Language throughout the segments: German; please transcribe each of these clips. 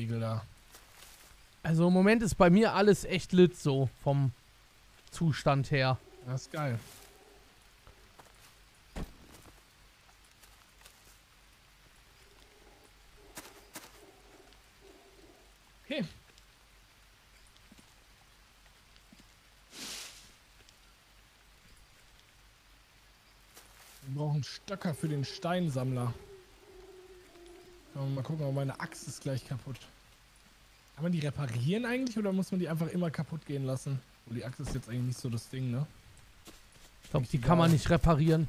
Ziegel da. Also im Moment ist bei mir alles echt lit so, vom Zustand her. Das ist geil. Okay. Wir brauchen Stöcker für den Steinsammler. Mal gucken, ob meine Axt ist gleich kaputt. Kann man die reparieren eigentlich oder muss man die einfach immer kaputt gehen lassen? Oh, die Axt ist jetzt eigentlich nicht so das Ding, ne? Ich glaube, die kann man nicht reparieren.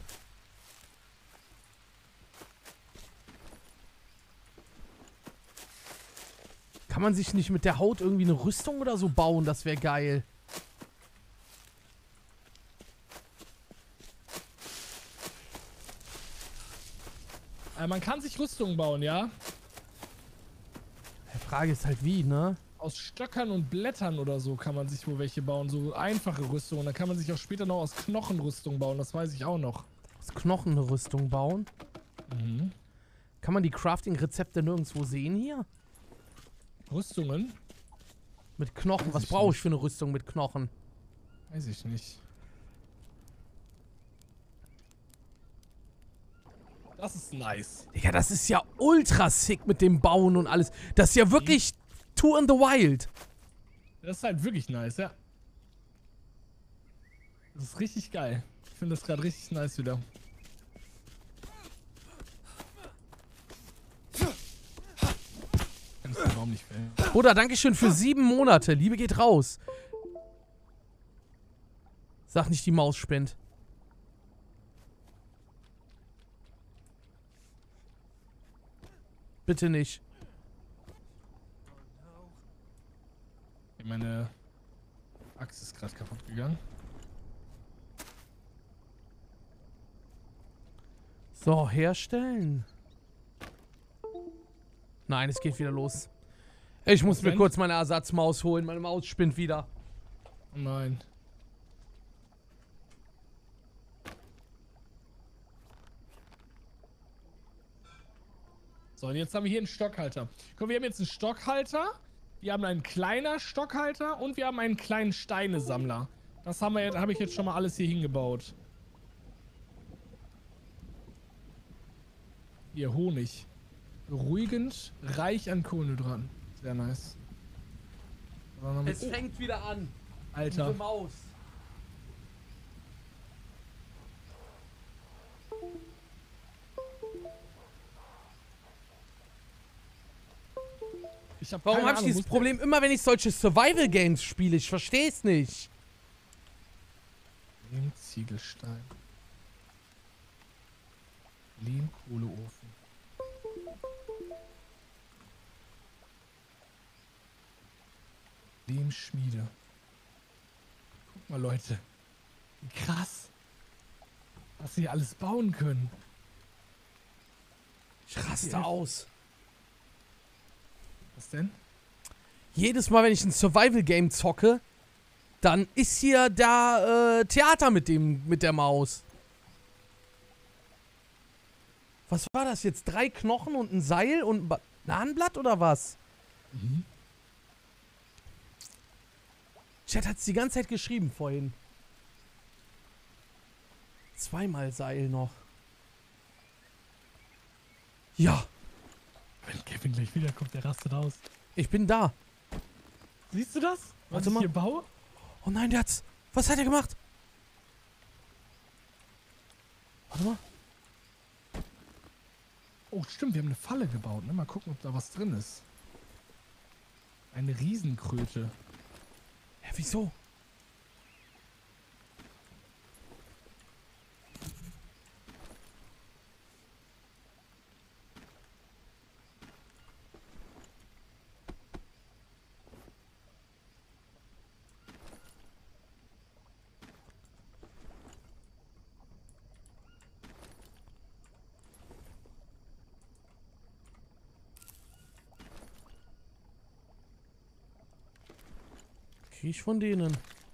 Kann man sich nicht mit der Haut irgendwie eine Rüstung oder so bauen? Das wäre geil. Man kann sich Rüstungen bauen, ja? Die Frage ist halt wie, ne? Aus Stöckern und Blättern oder so kann man sich wohl welche bauen. So einfache Rüstungen. Da kann man sich auch später noch aus Knochen Rüstung bauen. Das weiß ich auch noch. Aus Knochen eine Rüstung bauen? Mhm. Kann man die Crafting-Rezepte nirgendwo sehen hier? Rüstungen? Mit Knochen. Weiß Was ich brauche ich nicht. für eine Rüstung mit Knochen? Weiß ich nicht. Das ist nice. Digga, das ist ja ultra sick mit dem Bauen und alles. Das ist ja wirklich Tour in the Wild. Das ist halt wirklich nice, ja. Das ist richtig geil. Ich finde das gerade richtig nice wieder. Kann ich den Baum nicht fällen. Bruder, dankeschön für 7 Monate. Liebe geht raus. Sag nicht, die Maus spinnt. Bitte nicht. Meine Axt ist gerade kaputt gegangen. So, herstellen. Nein, es geht wieder los. Ich muss mir kurz meine Ersatzmaus holen. Meine Maus spinnt wieder. Oh nein. So, und jetzt haben wir hier einen Stockhalter. Guck, wir haben jetzt einen Stockhalter. Wir haben einen kleinen Stockhalter und wir haben einen kleinen Steinesammler. Das habe ich jetzt schon mal alles hier hingebaut. Hier, Honig. Beruhigend, reich an Kohlenhydraten. Sehr nice. Es fängt wieder an. Alter. Diese Maus. Warum habe ich dieses Problem immer, wenn ich solche Survival-Games spiele? Ich verstehe es nicht. Ziegelstein. Lehmkohleofen. Lehmschmiede. Guck mal, Leute. Wie krass. Was sie hier alles bauen können. Ich raste aus. Was denn? Jedes Mal, wenn ich ein Survival-Game zocke, dann ist hier da Theater mit der Maus. Was war das jetzt? 3 Knochen und ein Seil und ein Bananenblatt oder was? Mhm. Chat hat's die ganze Zeit geschrieben vorhin. 2-mal Seil noch. Ja. Wenn Kevin gleich wiederkommt, der rastet aus. Ich bin da. Siehst du das? Was Warte ich mal. hier baue? Oh nein, der hat's. Was hat er gemacht? Warte mal. Oh, stimmt, wir haben eine Falle gebaut. Ne? Mal gucken, ob da was drin ist. Eine Riesenkröte. Hä, wieso? Krieg ich von denen?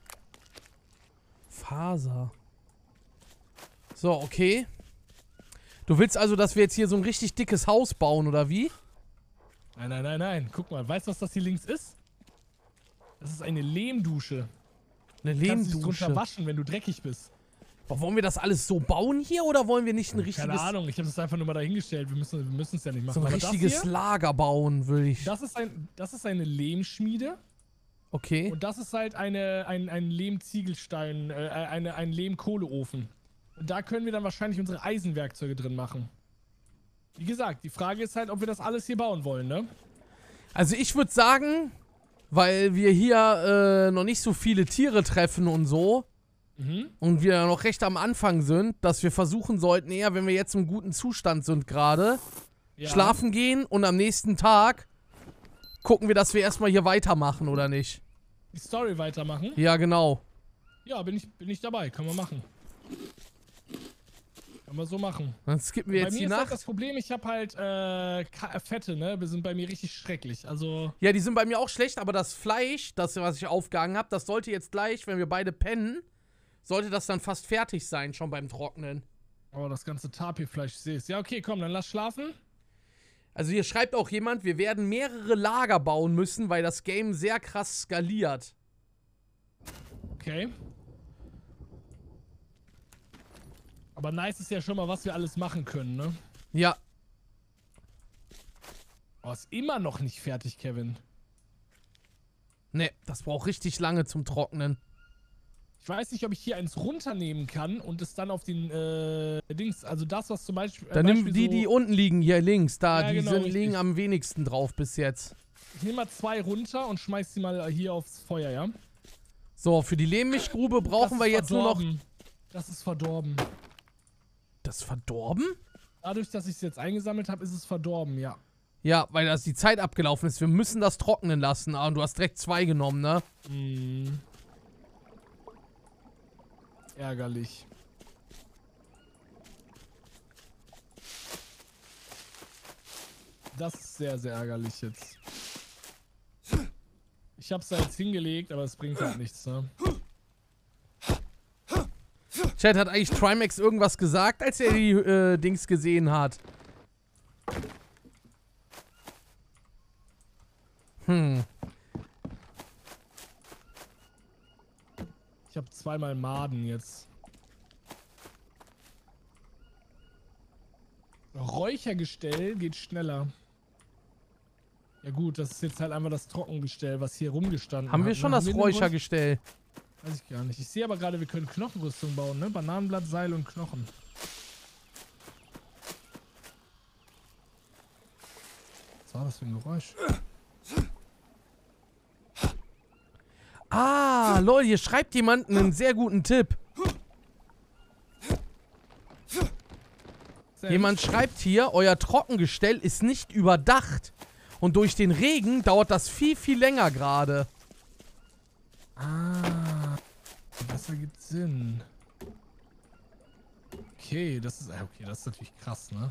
Faser. So, okay. Du willst also, dass wir jetzt hier so ein richtig dickes Haus bauen, oder wie? Nein, nein, nein, nein. Guck mal, weißt du, was das hier links ist? Das ist eine Lehmdusche. Eine Du kannst dich Lehmdusche. drunter waschen, wenn du dreckig bist. Aber wollen wir das alles so bauen hier oder wollen wir nicht ein richtiges... Keine Ahnung, ich habe das einfach nur mal dahingestellt. Wir müssen es ja nicht machen. So ein Aber richtiges das hier, Lager bauen, will ich. das ist eine Lehmschmiede. Okay. Und das ist halt ein Lehmziegelstein, ein Lehmkohleofen. Und da können wir dann wahrscheinlich unsere Eisenwerkzeuge drin machen. Wie gesagt, die Frage ist halt, ob wir das alles hier bauen wollen, ne? Also ich würde sagen, weil wir hier noch nicht so viele Tiere treffen und so und wir noch recht am Anfang sind, dass wir versuchen sollten, eher wenn wir jetzt im guten Zustand sind gerade, Ja. schlafen gehen und am nächsten Tag gucken wir, dass wir erstmal hier weitermachen, oder nicht? Die Story weitermachen. Ja, genau. Ja, bin ich dabei. Kann man machen. Kann man so machen. Dann skippen wir Bei jetzt mir die ist halt Nacht. das Problem, ich habe halt Fette, ne? Wir sind bei mir richtig schrecklich. Also, Ja, die sind bei mir auch schlecht, aber das Fleisch, das, was ich aufgehangen habe, das sollte jetzt gleich, wenn wir beide pennen, sollte das dann fast fertig sein, schon beim Trocknen. oh, das ganze Tapirfleisch, ich sehe es. Ja, okay, komm, dann lass schlafen. Also hier schreibt auch jemand, wir werden mehrere Lager bauen müssen, weil das Game sehr krass skaliert. Okay. Aber nice ist ja schon mal, was wir alles machen können, ne? Ja. Oh, ist immer noch nicht fertig, Kevin. Ne, das braucht richtig lange zum Trocknen. Ich weiß nicht, ob ich hier eins runternehmen kann und es dann auf den Dings, also das, was zum Beispiel. Dann nimm die, die unten liegen, hier links, da, Ja, die genau, richtig. liegen am wenigsten drauf bis jetzt. Ich nehme mal 2 runter und schmeiß die mal hier aufs Feuer, ja? So, für die Lehmmischgrube brauchen wir jetzt nur noch... Das ist verdorben. Das ist verdorben? Dadurch, dass ich es jetzt eingesammelt habe, ist es verdorben, ja. Ja, weil das die Zeit abgelaufen ist. Wir müssen das trocknen lassen. Ah, und du hast direkt 2 genommen, ne? Hm. Ärgerlich. Das ist sehr, sehr ärgerlich jetzt. Ich hab's da jetzt hingelegt, aber es bringt halt nichts, ne? Chat, hat eigentlich Trimax irgendwas gesagt, als er die Dings gesehen hat? Ich habe 2-mal Maden jetzt. Räuchergestell geht schneller. Ja gut, das ist jetzt halt einfach das Trockengestell, was hier rumgestanden hat. Haben wir schon das Räuchergestell? Weiß ich gar nicht. Ich sehe aber gerade, wir können Knochenrüstung bauen, ne? Bananenblatt, Seil und Knochen. Was war das für ein Geräusch? Ah, lol, hier schreibt jemand einen sehr guten Tipp. Jemand schreibt hier, euer Trockengestell ist nicht überdacht. Und durch den Regen dauert das viel, viel länger gerade. Ah, das ergibt Sinn. Okay, das ist natürlich krass, ne?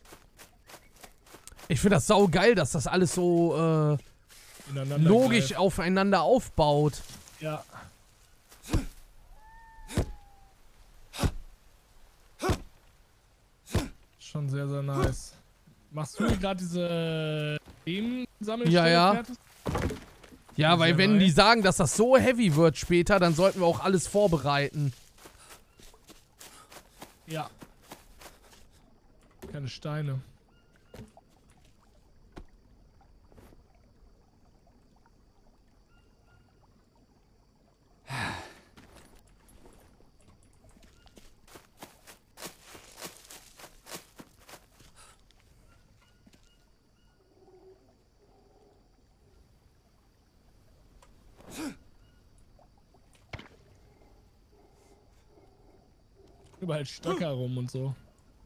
Ich finde das saugeil, dass das alles so Ineinander logisch greift. aufeinander aufbaut. Ja. Schon sehr, sehr nice. Machst du gerade diese Themensammelstelle Ja. fertig? Ja, weil Sehr wenn nice. die sagen, dass das so heavy wird später, dann sollten wir auch alles vorbereiten. Ja. Keine Steine. Überall Stöcker rum und so.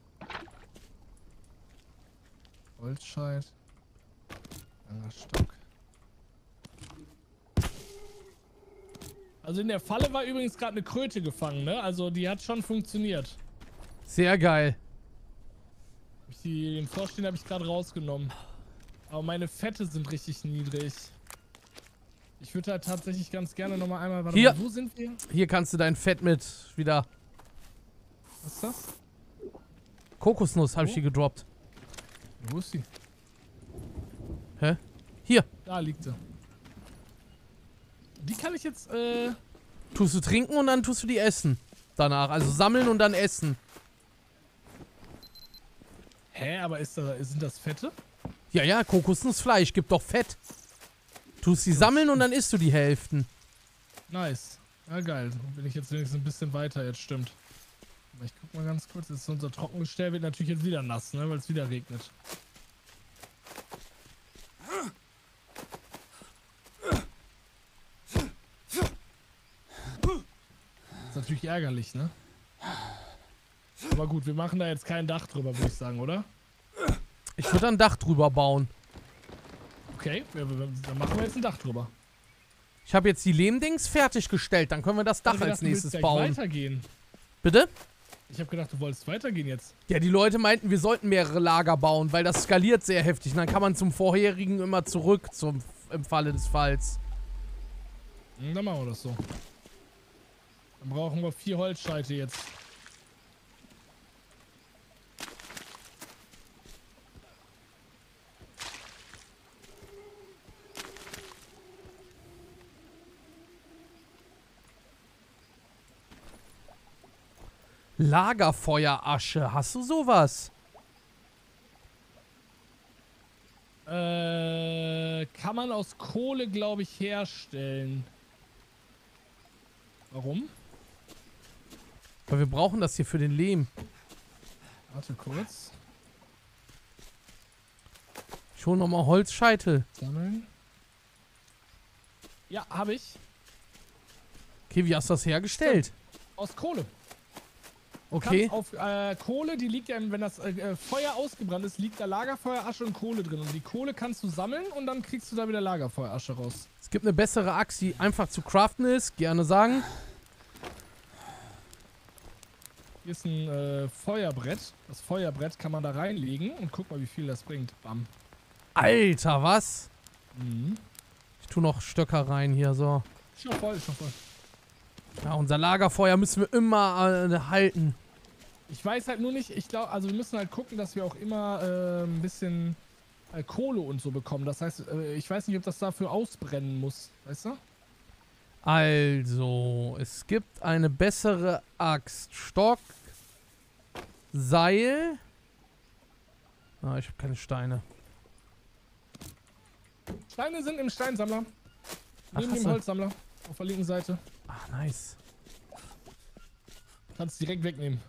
Holzscheit. Langer Stock. Also in der Falle war übrigens gerade eine Kröte gefangen, ne? Also die hat schon funktioniert. Sehr geil. Den Frosch, den habe ich gerade rausgenommen. Aber meine Fette sind richtig niedrig. Ich würde halt tatsächlich ganz gerne nochmal einmal... Warte Hier. mal, wo sind wir? Hier kannst du dein Fett mit wieder... Was ist das? Kokosnuss habe ich hier gedroppt. Wo ist sie? Hä? Hier. Da liegt sie. Die kann ich jetzt, Tust du trinken und dann tust du die essen. Danach. Also sammeln und dann essen. Hä, aber sind das Fette? Ja, ja, Kokosnussfleisch gibt doch Fett. Tust sie sammeln und dann isst du die Hälften. Nice. Ja, geil. Dann bin ich jetzt wenigstens ein bisschen weiter, jetzt stimmt. Aber ich guck mal ganz kurz. Jetzt ist unser Trockengestell wird natürlich jetzt wieder nass, ne, weil es wieder regnet. Das ist natürlich ärgerlich, ne? Aber gut, wir machen da jetzt kein Dach drüber, würde ich sagen, oder? Ich würde ein Dach drüber bauen. Okay, dann machen wir jetzt ein Dach drüber. Ich habe jetzt die Lehmdings fertiggestellt. Dann können wir das Dach als nächstes bauen. Weitergehen. Bitte? Ich habe gedacht, du wolltest weitergehen jetzt. Ja, die Leute meinten, wir sollten mehrere Lager bauen, weil das skaliert sehr heftig. Und dann kann man zum vorherigen immer zurück im Falle des Falls. Dann machen wir das so. Dann brauchen wir 4 Holzscheite jetzt. Lagerfeuerasche. Hast du sowas? Kann man aus Kohle, glaube ich, herstellen. Warum? Weil wir brauchen das hier für den Lehm. Warte kurz. Ich hole nochmal Holzscheitel. Sammeln. Ja, habe ich. Okay, wie hast du das hergestellt? Aus Kohle. Okay. Auf Kohle, die liegt ja, wenn das Feuer ausgebrannt ist, liegt da Lagerfeuerasche und Kohle drin. Und die Kohle kannst du sammeln und dann kriegst du da wieder Lagerfeuerasche raus. Es gibt eine bessere Axt, die einfach zu craften ist. Gerne sagen. Hier ist ein Feuerbrett. Das Feuerbrett kann man da reinlegen und guck mal, wie viel das bringt. Bam. Alter, was? Mhm. Ich tue noch Stöcker rein hier, so. Schon voll, schon voll. Ja, unser Lagerfeuer müssen wir immer halten. Ich weiß halt nur nicht, ich glaube, also wir müssen halt gucken, dass wir auch immer ein bisschen Kohle und so bekommen. Das heißt, ich weiß nicht, ob das dafür ausbrennen muss, weißt du? Also, es gibt eine bessere Axt. Stock, Seil. Ah, ich habe keine Steine. Steine sind im Steinsammler. Ach, Neben dem Holzsammler. Auf der linken Seite. Ah, nice. Kannst direkt wegnehmen.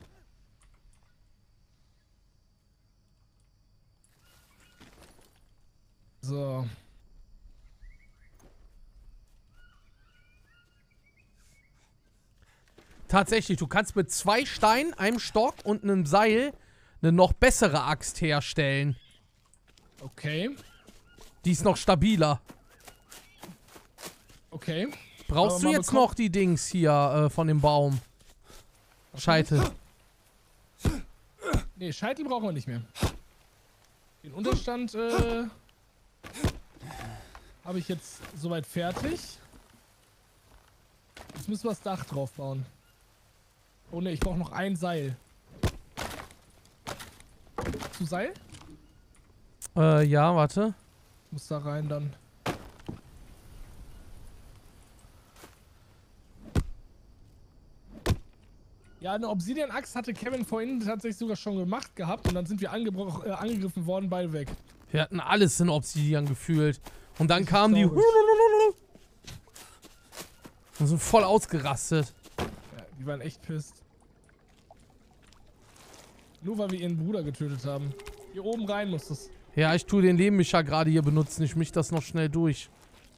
So. Tatsächlich, du kannst mit 2 Steinen, einem Stock und einem Seil eine noch bessere Axt herstellen. Okay. Die ist noch stabiler. Okay. Brauchst du jetzt noch die Dings hier von dem Baum? Scheitel. Nee, Scheitel brauchen wir nicht mehr. Den Unterstand habe ich jetzt soweit fertig. Jetzt müssen wir das Dach drauf bauen. Oh ne, ich brauche noch ein Seil. Zu Seil? Ja, warte. Ich muss da rein dann. Ja, eine Obsidian-Axt hatte Kevin vorhin tatsächlich sogar schon gemacht gehabt und dann sind wir angegriffen worden, beide weg. Wir hatten alles in Obsidian gefühlt. Und dann kamen die und sind voll ausgerastet. Ja, die waren echt pisst. Nur weil wir ihren Bruder getötet haben. Hier oben rein muss es. Ja, ich tue den Lehmmischer gerade hier benutzen. Ich misch das noch schnell durch.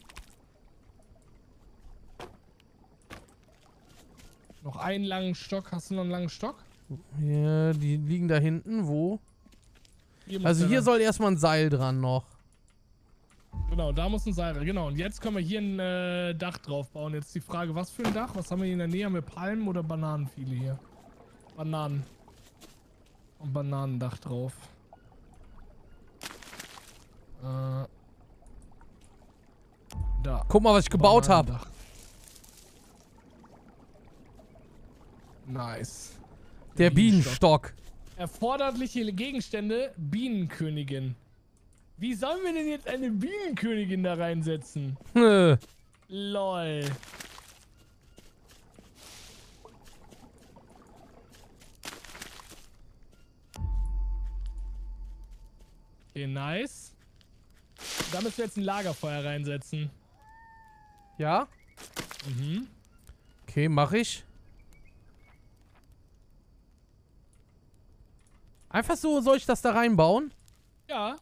Noch einen langen Stock. Hast du noch einen langen Stock? Ja, die liegen da hinten. Wo? Hier Also hier soll erstmal ein Seil dran noch. Genau, da muss ein Seil rein. Genau, und jetzt können wir hier ein Dach drauf bauen. Jetzt die Frage, was für ein Dach? Was haben wir hier in der Nähe? Haben wir Palmen oder Bananen? Viele hier. Bananen. Und Bananendach drauf. Da. Guck mal, was ich gebaut habe. Nice. Der Bienenstock. Erforderliche Gegenstände, Bienenkönigin. Wie sollen wir denn jetzt eine Bienenkönigin da reinsetzen? Lol. Okay, nice. Da müssen wir jetzt ein Lagerfeuer reinsetzen. Ja? Mhm. Okay, mach ich. Einfach so, soll ich das da reinbauen? Ja.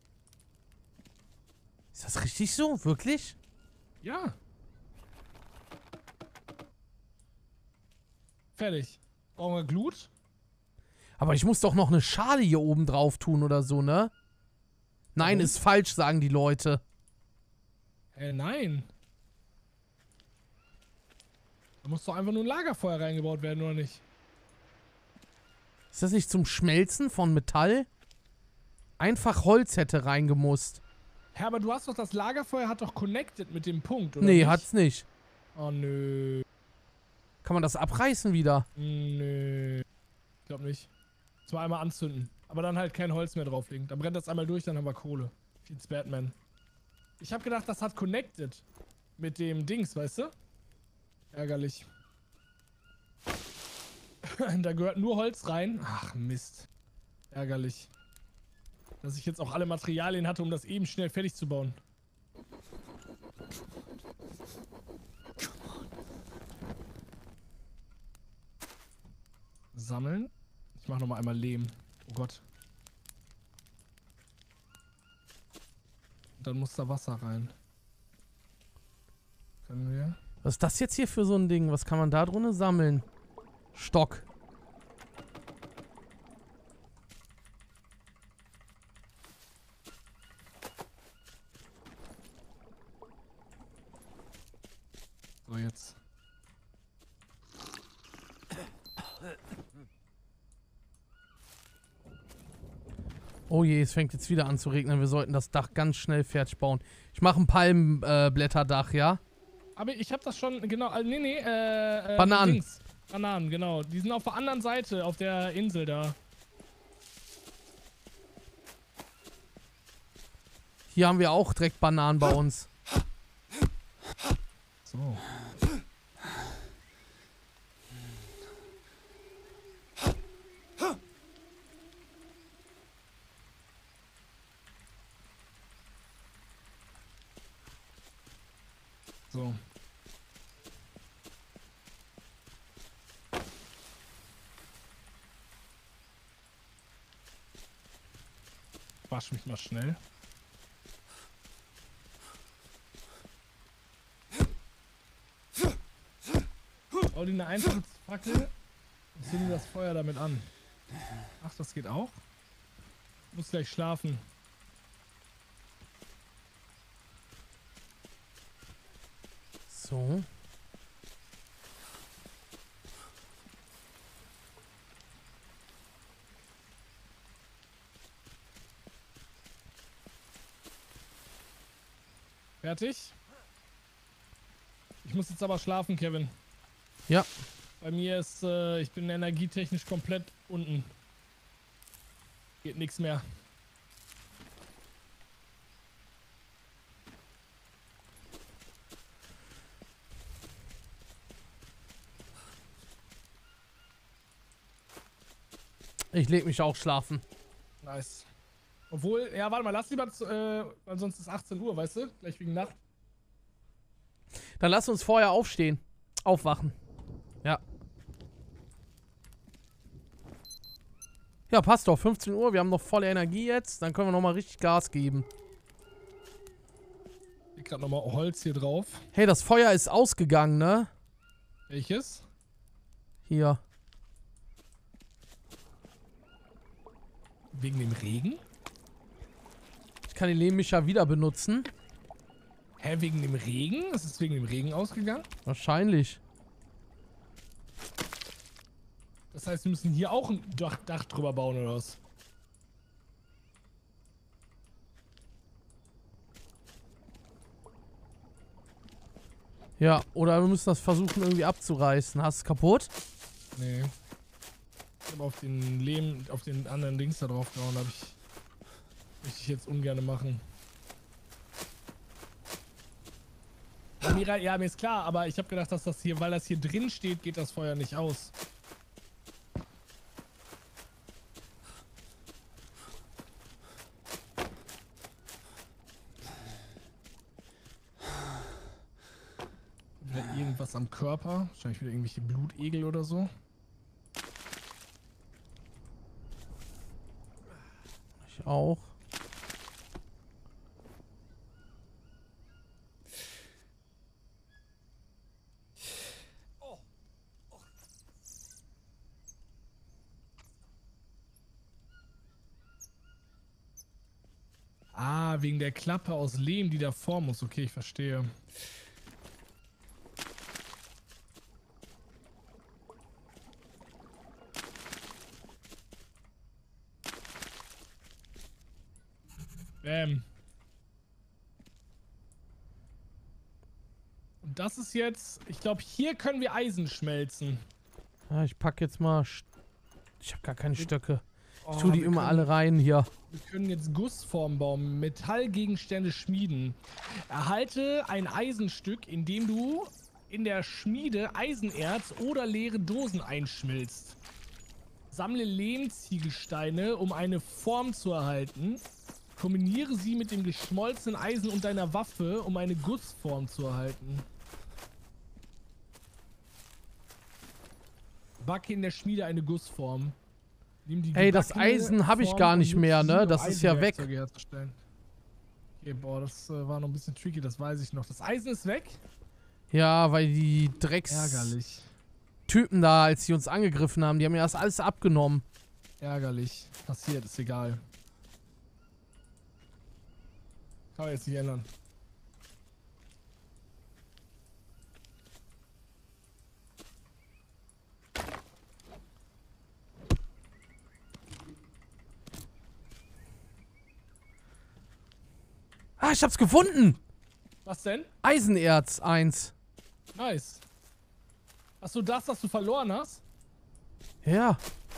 Ist das richtig so? Wirklich? Ja. Fertig. Brauchen wir Glut? Aber ich muss doch noch eine Schale hier oben drauf tun oder so, ne? Nein, Warum? ist falsch, sagen die Leute. Nein. Da muss doch einfach nur ein Lagerfeuer reingebaut werden, oder nicht? Ist das nicht zum Schmelzen von Metall? Einfach Holz hätte reingemusst. Ja, aber du hast doch das Lagerfeuer hat doch connected mit dem Punkt, oder Nee, nicht? hat's nicht. Oh, nö. Kann man das abreißen wieder? Nö. Ich glaube nicht. Zwar einmal anzünden, aber dann halt kein Holz mehr drauflegen. Dann brennt das einmal durch, dann haben wir Kohle. Feeds Batman. Ich habe gedacht, das hat connected mit dem Dings, weißt du? Ärgerlich. Da gehört nur Holz rein. Ach, Mist. Ärgerlich. Dass ich jetzt auch alle Materialien hatte, um das eben schnell fertig zu bauen. Sammeln. Ich mach nochmal einmal Lehm. Oh Gott. Und dann muss da Wasser rein. Können wir? Was ist das jetzt hier für so ein Ding? Was kann man da drunter sammeln? Stock. So, jetzt. Oh je, es fängt jetzt wieder an zu regnen. Wir sollten das Dach ganz schnell fertig bauen. Ich mache ein Palmenblätterdach, ja? Aber ich habe das schon, genau, nee, Bananen. Dings. Bananen, genau. Die sind auf der anderen Seite, auf der Insel da. Hier haben wir auch direkt Bananen bei uns. So. So. Wasch mich mal schnell. Hau dir eine einfache Fackel und zünde das Feuer damit an. Ach, das geht auch? Muss gleich schlafen. So. Fertig? Ich muss jetzt aber schlafen, Kevin. Ja. Bei mir ist, ich bin energietechnisch komplett unten. Geht nichts mehr. Ich leg mich auch schlafen. Nice. Obwohl, ja, warte mal, lass lieber, weil sonst ist 18 Uhr, weißt du? Gleich wegen Nacht. Dann lass uns vorher aufstehen. Aufwachen. Ja. Ja, passt doch. 15 Uhr. Wir haben noch volle Energie jetzt. Dann können wir nochmal richtig Gas geben. Ich leg grad nochmal Holz hier drauf. Hey, das Feuer ist ausgegangen, ne? Welches? Hier. Wegen dem Regen? Ich kann den Lehmmischer wieder benutzen. Hä, wegen dem Regen? Ist es wegen dem Regen ausgegangen? Wahrscheinlich. Das heißt, wir müssen hier auch ein Dach drüber bauen, oder was? Ja, oder wir müssen das versuchen irgendwie abzureißen. Hast du es kaputt? Nee. Ich hab auf den Lehm, auf den anderen Dings da drauf gehauen, hab ich Möchte ich jetzt ungern machen. Ja, mir ist klar, aber ich habe gedacht, dass das hier, weil das hier drin steht, geht das Feuer nicht aus. Wieder irgendwas am Körper. Wahrscheinlich wieder irgendwelche Blutegel oder so. Ich auch. Ah, wegen der Klappe aus Lehm, die davor muss. Okay, ich verstehe. Und das ist jetzt... Ich glaube, hier können wir Eisen schmelzen. Ja, ich pack jetzt mal... Ich habe gar keine Stöcke. Ich Oh, tue die immer alle rein hier. Wir können jetzt Gussformen bauen, Metallgegenstände schmieden. Erhalte ein Eisenstück, indem du in der Schmiede Eisenerz oder leere Dosen einschmilzt. Sammle Lehmziegelsteine, um eine Form zu erhalten. Kombiniere sie mit dem geschmolzenen Eisen und deiner Waffe, um eine Gussform zu erhalten. Backe in der Schmiede eine Gussform. Ey, das Eisen habe ich gar nicht mehr, ne? Das ist ja weg. Okay, boah, das war noch ein bisschen tricky, das weiß ich noch. Das Eisen ist weg? Ja, weil die Typen da, als die uns angegriffen haben, die haben mir das alles abgenommen. Ärgerlich. Passiert, ist egal. Kann man jetzt nicht ändern. Ah, ich hab's gefunden! Was denn? Eisenerz 1. Nice. Hast du das, was du verloren hast? Ja.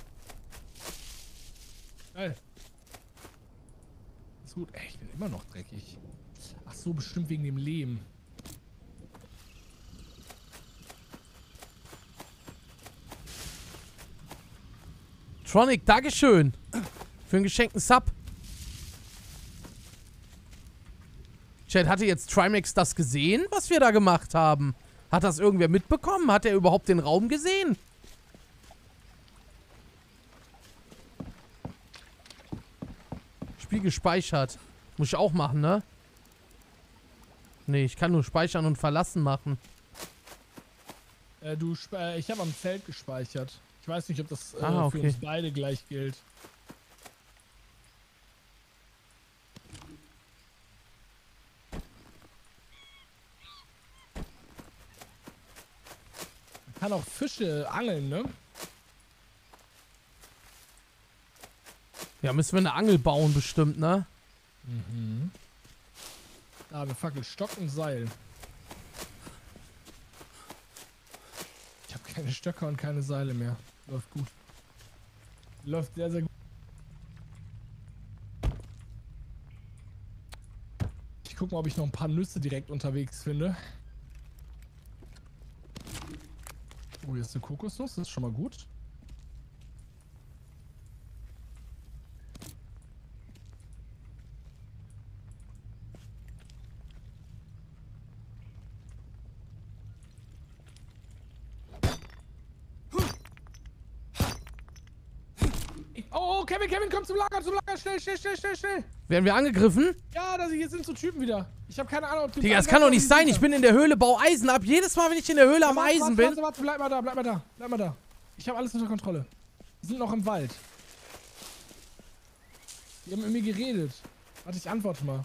Geil. Ist gut. Ey, ich bin immer noch dreckig. Ach so, bestimmt wegen dem Lehm. Tronic, Dankeschön. Für einen geschenkten Sub. Chat, hatte jetzt Trimax das gesehen, was wir da gemacht haben? Hat das irgendwer mitbekommen? Hat er überhaupt den Raum gesehen? Spiel gespeichert. Muss ich auch machen, ne? Nee, ich kann nur speichern und verlassen machen. Ich habe am Zelt gespeichert. Ich weiß nicht, ob das okay. für uns beide gleich gilt. Man kann auch Fische angeln, ne? Ja, müssen wir eine Angel bauen bestimmt, ne? Mhm. Da haben wir Fackel, Stock und Seil. Ich habe keine Stöcker und keine Seile mehr. Läuft gut. Läuft sehr, sehr gut. Ich gucke mal, ob ich noch ein paar Nüsse direkt unterwegs finde. Oh, hier ist eine Kokosnuss, das ist schon mal gut. Oh, Kevin, komm zum Lager, schnell. Werden wir angegriffen? Ja, hier sind so Typen wieder. Ich habe keine Ahnung, ob du... Digga, das kann doch nicht sein. Ich bin in der Höhle, bau Eisen ab. Jedes Mal, wenn ich in der Höhle am Eisen bin... Warte, bleib mal da. Ich habe alles unter Kontrolle. Wir sind noch im Wald. Die haben mit mir geredet. Warte, ich antworte mal.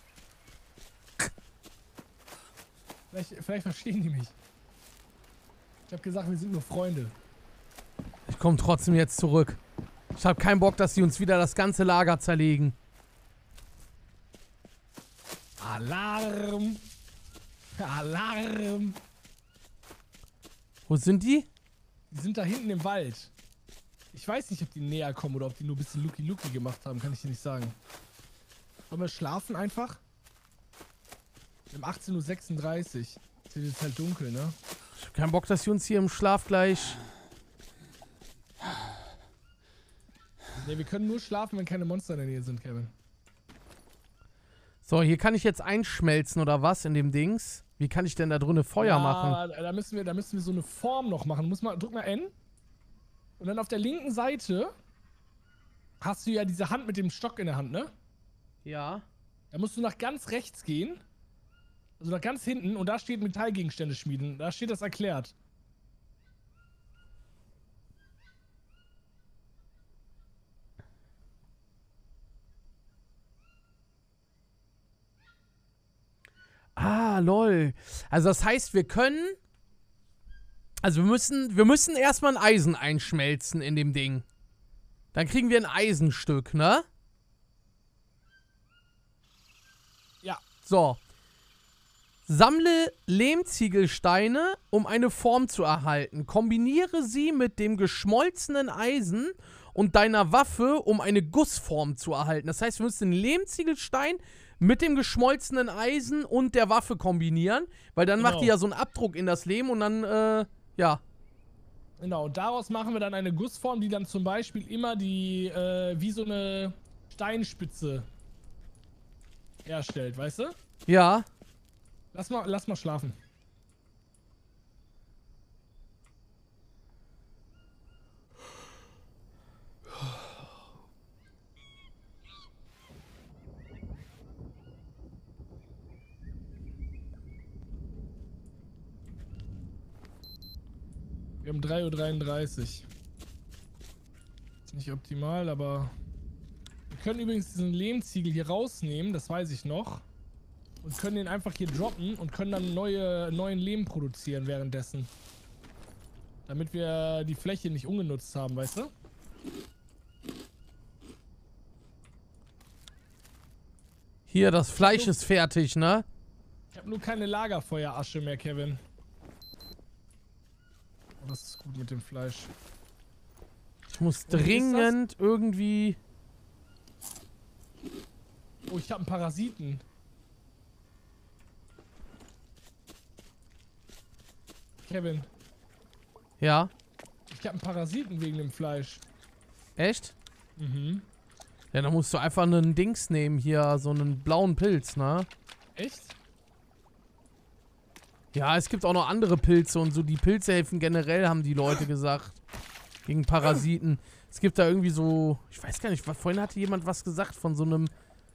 Vielleicht verstehen die mich. Ich habe gesagt, wir sind nur Freunde. Ich komme trotzdem jetzt zurück. Ich habe keinen Bock, dass sie uns wieder das ganze Lager zerlegen. Alarm! Alarm! Wo sind die? Die sind da hinten im Wald. Ich weiß nicht, ob die näher kommen oder ob die nur ein bisschen Lucky gemacht haben, kann ich dir nicht sagen. Wollen wir schlafen einfach? Um 18:36 Uhr. Es wird jetzt halt dunkel, ne? Ich hab keinen Bock, dass wir uns hier im Schlaf gleich... Ne, wir können nur schlafen, wenn keine Monster in der Nähe sind, Kevin. So, hier kann ich jetzt einschmelzen oder was in dem Dings? Wie kann ich denn da drinnen Feuer machen? Da müssen wir so eine Form noch machen. Drück mal N. Und dann auf der linken Seite hast du ja diese Hand mit dem Stock in der Hand, ne? Ja. Da musst du nach ganz rechts gehen. Also nach ganz hinten. Und da steht Metallgegenstände schmieden. Da steht das erklärt. Ah, lol. Also das heißt, wir können... Also wir müssen erstmal ein Eisen einschmelzen in dem Ding. Dann kriegen wir ein Eisenstück, ne? Ja. So. Sammle Lehmziegelsteine, um eine Form zu erhalten. Kombiniere sie mit dem geschmolzenen Eisen und deiner Waffe, um eine Gussform zu erhalten. Das heißt, wir müssen den Lehmziegelstein mit dem geschmolzenen Eisen und der Waffe kombinieren, weil dann macht die ja so einen Abdruck in das Lehm und dann, ja. Genau, und daraus machen wir dann eine Gussform, die dann zum Beispiel immer die, wie so eine Steinspitze herstellt, weißt du? Ja. Lass mal schlafen. Wir haben 3:33 Uhr. Ist nicht optimal, aber... Wir können übrigens diesen Lehmziegel hier rausnehmen, das weiß ich noch. Und können den einfach hier droppen und können dann neuen Lehm produzieren währenddessen. Damit wir die Fläche nicht ungenutzt haben, weißt du? Hier, das Fleisch ist fertig, ne? Ich habe nur keine Lagerfeuerasche mehr, Kevin. Oh, das ist gut mit dem Fleisch. Ich muss dringend irgendwie... Oh, ich habe einen Parasiten. Kevin. Ja? Ich habe einen Parasiten wegen dem Fleisch. Echt? Mhm. Ja, dann musst du einfach einen Dings nehmen hier, so einen blauen Pilz, ne? Echt? Ja, es gibt auch noch andere Pilze und so. Die Pilze helfen generell, haben die Leute gesagt. Gegen Parasiten. Es gibt da irgendwie so... Ich weiß gar nicht, vorhin hatte jemand was gesagt von so einem...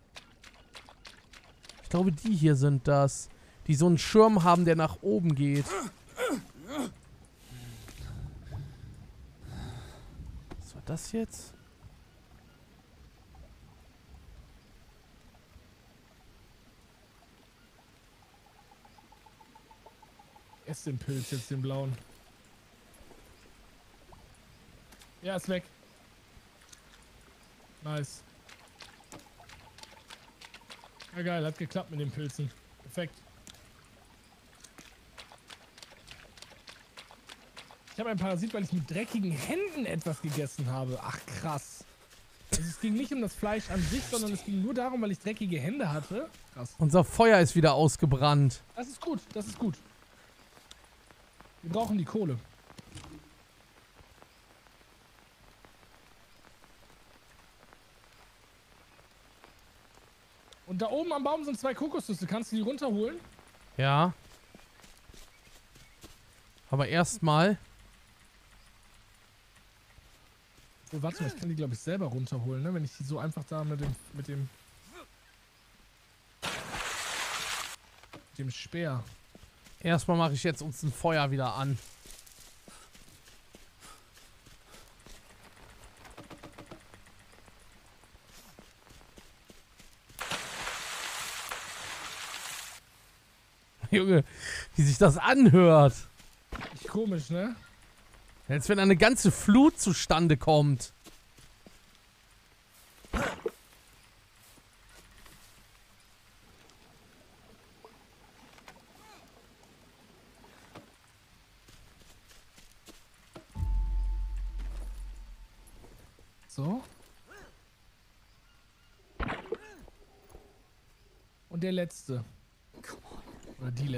Ich glaube, die hier sind das. Die so einen Schirm haben, der nach oben geht. Was war das jetzt? Ess den Pilz jetzt, den blauen. Ja, ist weg. Nice. Ja, geil, hat geklappt mit den Pilzen. Perfekt. Ich habe einen Parasit, weil ich mit dreckigen Händen etwas gegessen habe. Ach, krass. Also es ging nicht um das Fleisch an sich, sondern es ging nur darum, weil ich dreckige Hände hatte. Krass. Unser Feuer ist wieder ausgebrannt. Das ist gut, das ist gut. Wir brauchen die Kohle. Und da oben am Baum sind 2 Kokosnüsse. Kannst du die runterholen? Ja. Aber erstmal... Oh, warte mal, ich kann die, glaube ich, selber runterholen, ne? Wenn ich die so einfach da mit dem Speer. Erstmal mache ich jetzt uns ein Feuer wieder an. Junge, wie sich das anhört. Nicht komisch, ne? Als wenn eine ganze Flut zustande kommt. So. der Letzte. Oder die Letzte.